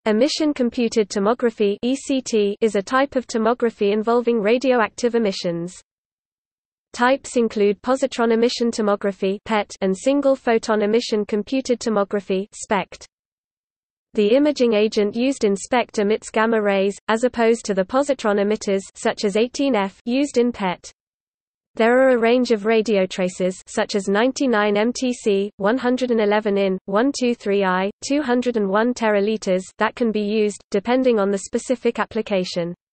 Emission computed tomography (ECT) is a type of tomography involving radioactive emissions. Types include positron emission tomography (PET) and single photon emission computed tomography (SPECT). The imaging agent used in SPECT emits gamma rays, as opposed to the positron emitters such as 18F used in PET. There are a range of radiotraces such as 99 mTc, 111 in, 123 I, 201 teraliters that can be used, depending on the specific application.